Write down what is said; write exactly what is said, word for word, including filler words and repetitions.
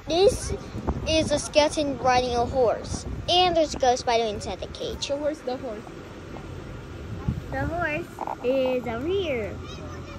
This is a skeleton riding a horse. And there's a ghost spider inside the cage. So where's the horse? The horse is over here.